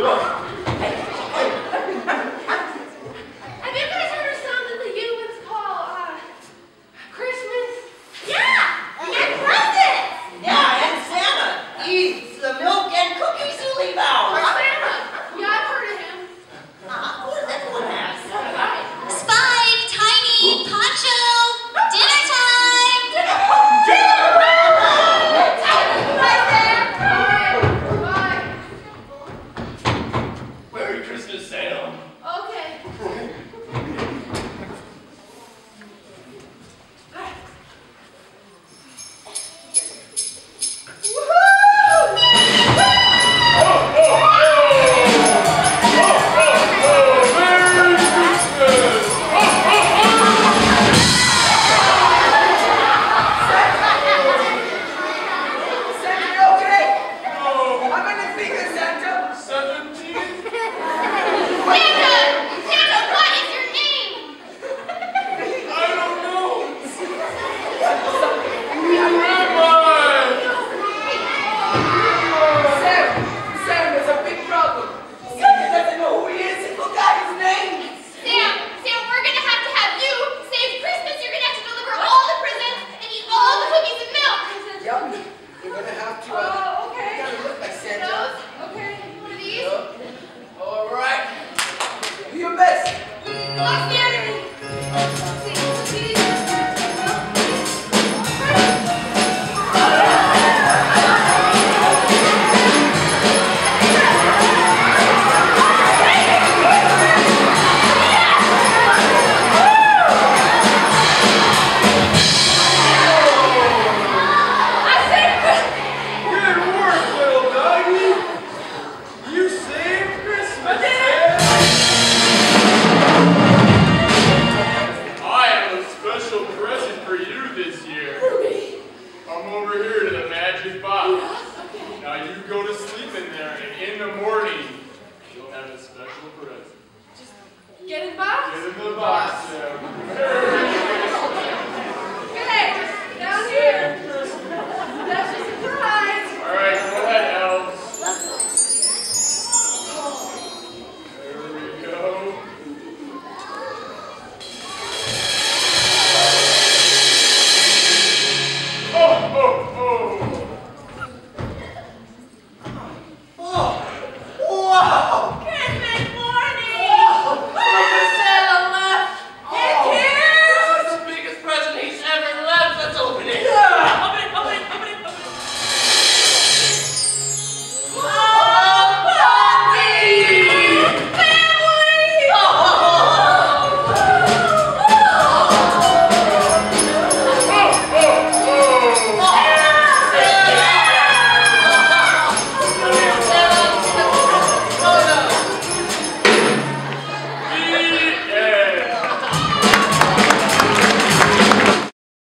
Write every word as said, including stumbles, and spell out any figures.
you guys heard a song that the humans call, uh, Christmas? Yeah! And presents! Yeah, and Santa eats the milk and cookies you leave out. Santa! Yeah, I've heard of him. Uh, of course, everyone has. Spike, Tiny, Poncho, dinner time! Bye, Sam! Bye. Merry Christmas, Santa. Okay. Get in the box? Get in the box,